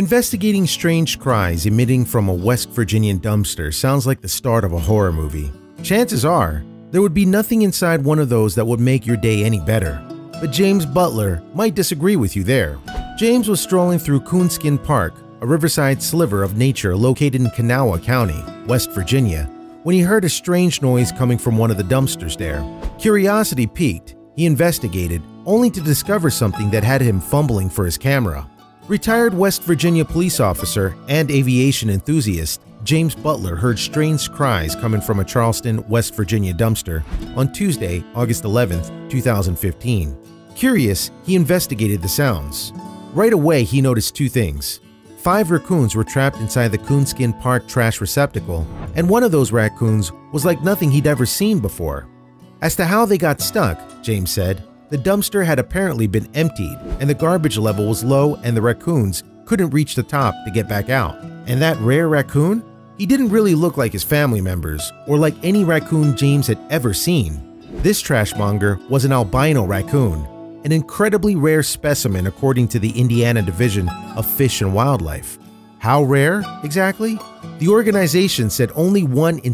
Investigating strange cries emitting from a West Virginian dumpster sounds like the start of a horror movie. Chances are, there would be nothing inside one of those that would make your day any better. But James Butler might disagree with you there. James was strolling through Coonskin Park, a riverside sliver of nature located in Kanawha County, West Virginia, when he heard a strange noise coming from one of the dumpsters there. Curiosity piqued, he investigated, only to discover something that had him fumbling for his camera. Retired West Virginia police officer and aviation enthusiast James Butler heard strange cries coming from a Charleston, West Virginia dumpster on Tuesday, August 11, 2015. Curious, he investigated the sounds. Right away, he noticed two things. 5 raccoons were trapped inside the Coonskin Park trash receptacle, and one of those raccoons was like nothing he'd ever seen before. As to how they got stuck, James said, the dumpster had apparently been emptied and the garbage level was low and the raccoons couldn't reach the top to get back out. And that rare raccoon? He didn't really look like his family members or like any raccoon James had ever seen. This trashmonger was an albino raccoon, an incredibly rare specimen according to the Indiana Division of Fish and Wildlife. How rare, exactly? The organization said only 1 in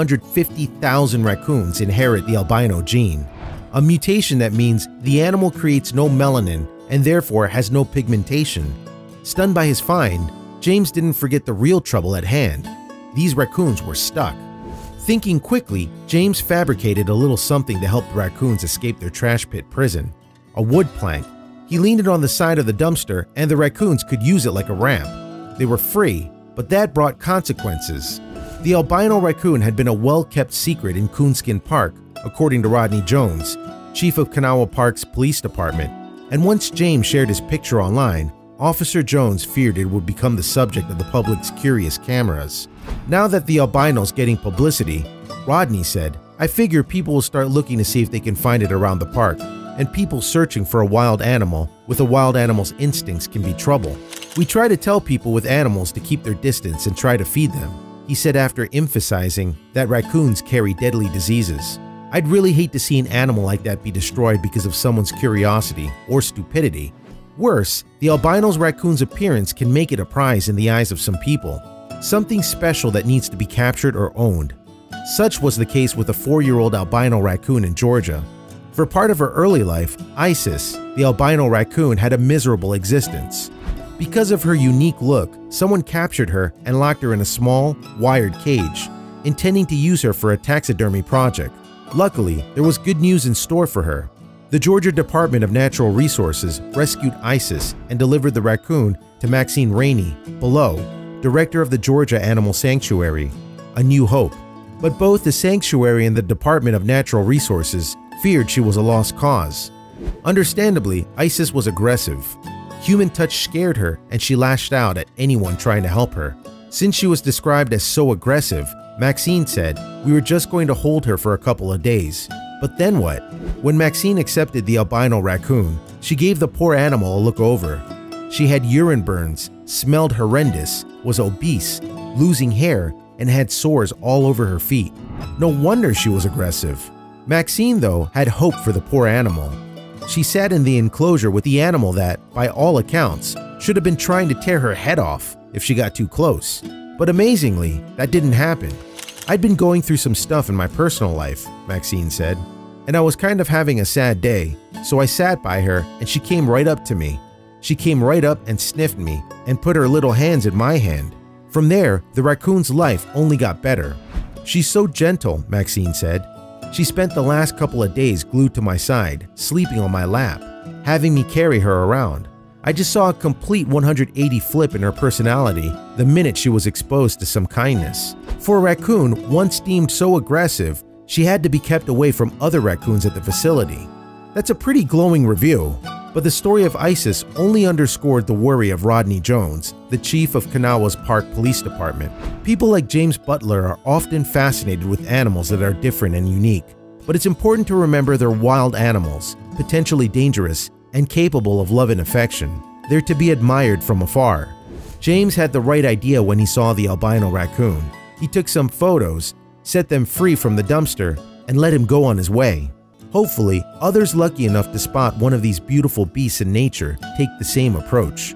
750,000 raccoons inherit the albino gene, a mutation that means the animal creates no melanin and therefore has no pigmentation. Stunned by his find, James didn't forget the real trouble at hand. These raccoons were stuck. Thinking quickly, James fabricated a little something to help the raccoons escape their trash pit prison. A wood plank. He leaned it on the side of the dumpster and the raccoons could use it like a ramp. They were free, but that brought consequences. The albino raccoon had been a well-kept secret in Coonskin Park, according to Rodney Jones, chief of Kanawha Park's police department. And once James shared his picture online, Officer Jones feared it would become the subject of the public's curious cameras. Now that the albino's getting publicity, Rodney said, I figure people will start looking to see if they can find it around the park, and people searching for a wild animal with a wild animal's instincts can be trouble. We try to tell people with animals to keep their distance and try to feed them, he said after emphasizing that raccoons carry deadly diseases. I'd really hate to see an animal like that be destroyed because of someone's curiosity or stupidity. Worse, the albino raccoon's appearance can make it a prize in the eyes of some people, something special that needs to be captured or owned. Such was the case with a 4-year-old albino raccoon in Georgia. For part of her early life, Isis, the albino raccoon, had a miserable existence. Because of her unique look, someone captured her and locked her in a small, wired cage, intending to use her for a taxidermy project. Luckily, there was good news in store for her. The Georgia Department of Natural Resources rescued Isis and delivered the raccoon to Maxine Rainey, below, director of the Georgia Animal Sanctuary, A New Hope. But both the sanctuary and the Department of Natural Resources feared she was a lost cause. Understandably, Isis was aggressive. Human touch scared her and she lashed out at anyone trying to help her. Since she was described as so aggressive, Maxine said, we were just going to hold her for a couple of days. But then what? When Maxine accepted the albino raccoon, she gave the poor animal a look over. She had urine burns, smelled horrendous, was obese, losing hair, and had sores all over her feet. No wonder she was aggressive. Maxine, though, had hope for the poor animal. She sat in the enclosure with the animal that, by all accounts, should have been trying to tear her head off if she got too close. But amazingly, that didn't happen. I'd been going through some stuff in my personal life, Maxine said, and I was kind of having a sad day, so I sat by her and she came right up to me. She came right up and sniffed me and put her little hands in my hand. From there, the raccoon's life only got better. She's so gentle, Maxine said. She spent the last couple of days glued to my side, sleeping on my lap, having me carry her around. I just saw a complete 180 flip in her personality the minute she was exposed to some kindness. For a raccoon once deemed so aggressive, she had to be kept away from other raccoons at the facility. That's a pretty glowing review, but the story of Isis only underscored the worry of Rodney Jones, the chief of Kanawha's Park Police Department. People like James Butler are often fascinated with animals that are different and unique, but it's important to remember they're wild animals, potentially dangerous, and capable of love and affection. They're to be admired from afar. James had the right idea when he saw the albino raccoon. He took some photos, set them free from the dumpster, and let him go on his way. Hopefully, others lucky enough to spot one of these beautiful beasts in nature take the same approach.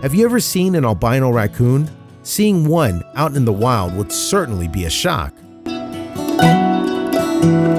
Have you ever seen an albino raccoon? Seeing one out in the wild would certainly be a shock.